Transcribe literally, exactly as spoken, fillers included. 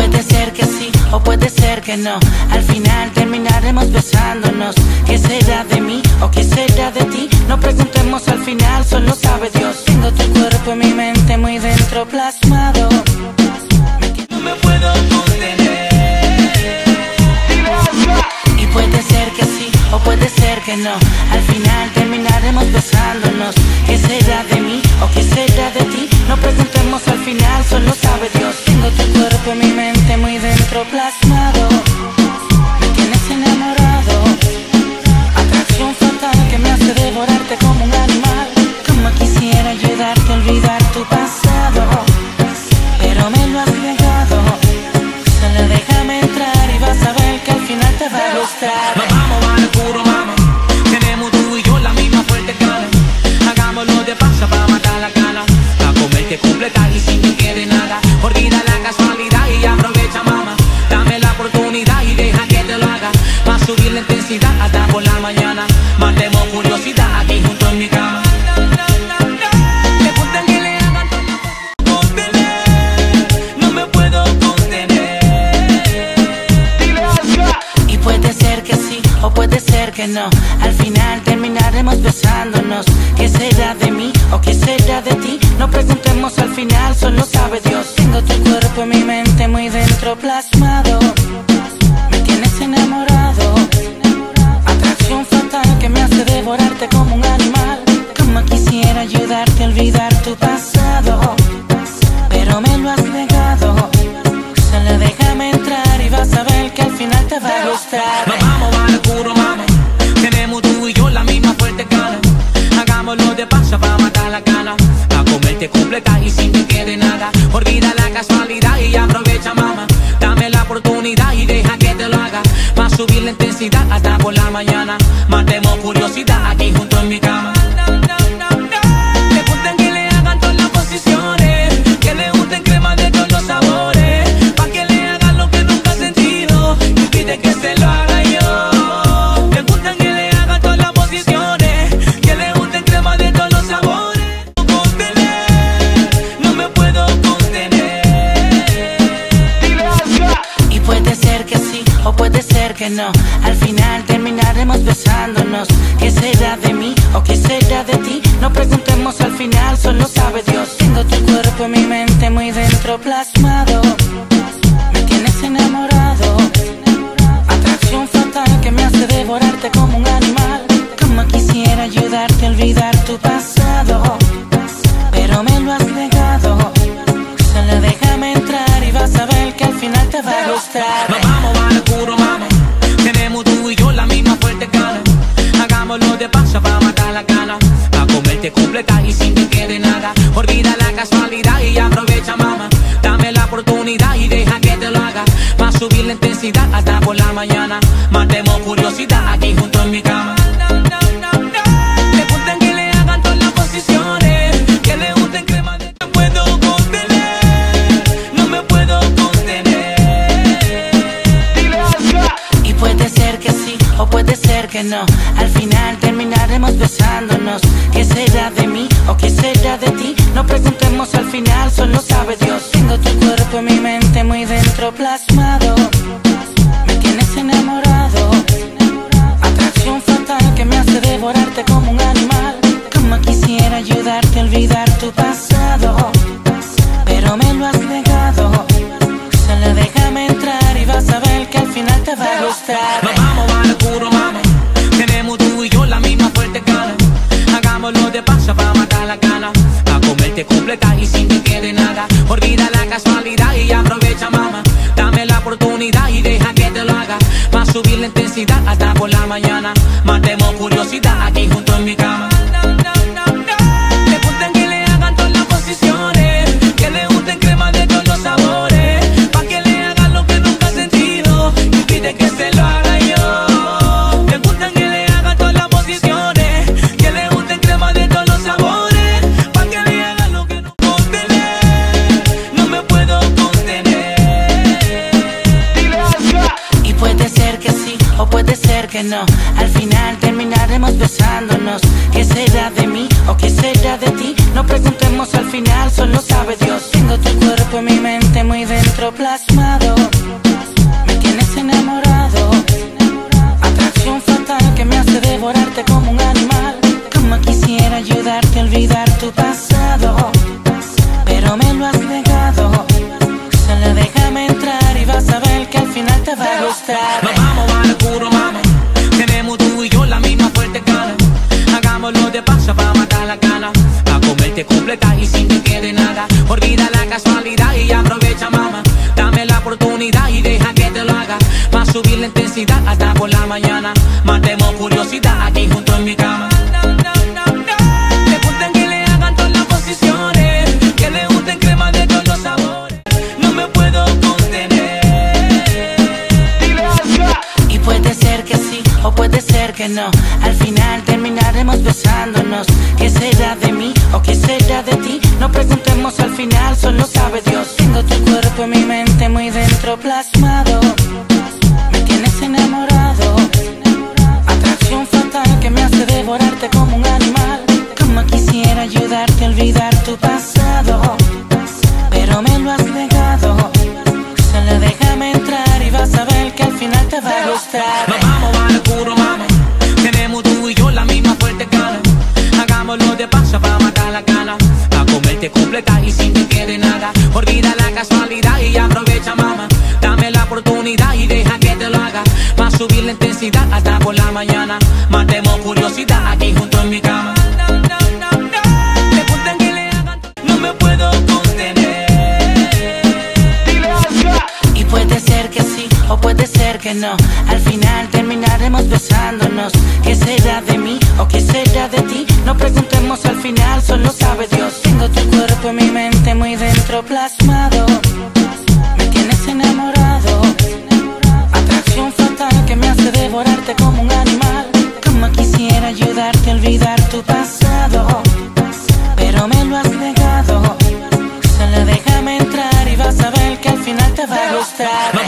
puede ser que sí o puede ser que no. Al final terminaremos besándonos. ¿Qué será de mí o qué será de ti? No preguntemos al final, solo sabe Dios. Tengo tu cuerpo en mi mente muy dentro plasmado. No me puedo contener. Y puede ser que sí o puede ser que no. Al final terminaremos besándonos. ¿Qué será de mí o qué será de ti? No preguntemos al final, solo sabe Dios. Tengo tu cuerpo en mi mente muy dentro plasmado. Me tienes enamorado. Atracción fatal que me hace devorarte como un animal. Como quisiera ayudarte a olvidar tu pasado, pero me lo has negado. Solo déjame entrar y vas a ver que al final te va a gustar. Nos vamos a lo puro, mama. Tenemos tú y yo la misma fuerte cara. Hagámoslo de paso para matar la cana. A comerte completa y sin que quede nada. Olvida la casualidad y aprovecha, mama. Dame la oportunidad y deja que te lo haga. Va a subir la intensidad hasta por la mañana. Matemos curiosidad aquí junto en mi cama. O puede ser que no. Al final terminaremos besándonos. ¿Qué será de mí o qué será de ti? No preguntemos al final, solo sabe Dios. Tengo tu cuerpo en mi mente muy dentro plasmado. Me tienes enamorado. Atracción fatal que me hace devorarte como un animal. Como quisiera ayudarte a olvidar tu pasado, pero me lo has negado. Solo déjame entrar y vas a ver que al final te va a gustar. Nos vamos a lo puro, mama. Tenemos tú y yo la misma fuerte cara. Hagámoslo de paso para matar la cana. A comerte completa y sin que quede nada. Olvida la casualidad y aprovecha, mama. Dame la oportunidad y deja que te lo haga. Va a subir la intensidad hasta por la mañana. Matemos curiosidad aquí junto en mi cama. Le gustan que le hagan todas las posiciones, que le gusten crema de todos los sabores, pa' que le hagan lo que nunca ha sentido y pide que se lo haga yo. Le gustan que le hagan todas las posiciones, que le gusten crema de todos los sabores. No me puedo contener. Y puede ser que sí o puede ser que no. Al final terminaremos besándonos. ¿Qué será de mí o qué será de ti? No preguntemos al final, solo sabe Dios. Tengo tu cuerpo en mi mente muy dentro plasmado. Me tienes enamorado. Atracción fatal que me hace devorarte como un animal. Como quisiera ayudarte a olvidar tu pasado, pero me lo has negado. Solo déjame entrar y vas a ver que al final te va a gustar. Nos vamos a lo puro, mama. Tenemos tú y yo la misma fuerte cara. Hagámoslo de paso para matar la cana. A comerte completa y sin que quede nada. Olvida la casualidad y aprovecha, mama. Dame la oportunidad y deja que te lo haga. Va a subir la intensidad hasta por la mañana. Matemos curiosidad aquí junto en mi cama. Le gustan que le hagan todas las posiciones, que le gusten crema de... No puedo contener. No me puedo contener. Y puede ser que sí o puede ser que no. Al final terminaremos besándonos. ¿Qué será de mí o qué será de ti? No preguntemos al final, solo sabe Dios. Tengo tu cuerpo en mi mente muy dentro plasmado. Me tienes enamorado. Atracción fatal que me hace devorarte como un animal. Como quisiera ayudarte a olvidar tu pasado, pero me lo has negado. Solo déjame entrar y vas a ver que al final te va a gustar. Nos vamos a lo puro, mama. Tenemos tú y yo la misma fuerte cara. Hagámoslo de paso para matar la cana. A comerte completa y sin que quede nada. Olvida la casualidad y aprovecha, mama. Dame la oportunidad y deja que te lo haga. Va a subir la intensidad hasta por la mañana. Matemos curiosidad aquí junto en mi cama. Le gustan que le hagan todas las posiciones, que le gusten crema de todos los sabores, pa' que le hagan lo que nunca ha sentido y pide que se lo haga yo. Le gustan que le hagan todas las posiciones, que le gusten crema de todos los sabores, pa' que le hagan lo que no contener. No me puedo contener. Y puede ser que sí o puede ser que no. Al final terminaremos besándonos. ¿Qué será de mí o qué será de ti? No preguntemos al final, solo sabe Dios. Tengo tu cuerpo en mi mente muy dentro dentro plasmado. Me tienes enamorado. Atracción fatal que me hace devorarte como un animal. Como quisiera ayudarte a olvidar tu pasado, pero me lo has negado. Solo déjame entrar y vas a ver que al final te va a gustar. Nos vamos al oscuro, mami. Tenemos tú y yo la misma fuerte gana. Hagámoslo de paso para matar la gana. A comerte completa y sin que quede nada. Olvida la casualidad y aprovecha, mamá. Dame la oportunidad y deja que te lo haga. Va a subir la intensidad hasta por la mañana. Matemos curiosidad aquí junto en mi cama. Le gusten que le hagan todas las posiciones, que le gusten crema de todos los sabores. No me puedo contener. Y puede ser que sí o puede ser que no. Al final terminaremos besándonos. ¿Qué será de mí o qué será de ti? No preguntemos al final, solo sabe Dios. Tengo tu cuerpo en mi mente muy dentro plasmado. Me tienes enamorado. Atracción fatal que me hace devorarte como un animal. Como quisiera ayudarte a olvidar tu pasado, pero me lo has negado. Solo déjame entrar y vas a ver que al final te va a gustar. Nos vamos al oscuro, mami. Tenemos tú y yo la misma fuerte gana. Hagámoslo de paso para matar la gana. A comerte completa y sin que quede nada. Olvida la casualidad y aprovecha, mamá. Dame la oportunidad y deja que te lo haga. Va a subir la intensidad hasta por la mañana. Matemos curiosidad aquí junto en mi cama. Le gustan que le hagan, no me puedo contener. Y puede ser que sí o puede ser que no. Al final terminaremos besándonos. ¿Qué será de mí o qué será de ti? No preguntemos al final, solo sabe Dios. Tengo tu cuerpo en mi mente muy dentro plasmado. Me tienes enamorado. Atracción fatal que me hace devorarte como un animal. Como quisiera ayudarte a olvidar tu pasado, pero me lo has negado. Solo déjame entrar y vas a ver que al final te va a gustar.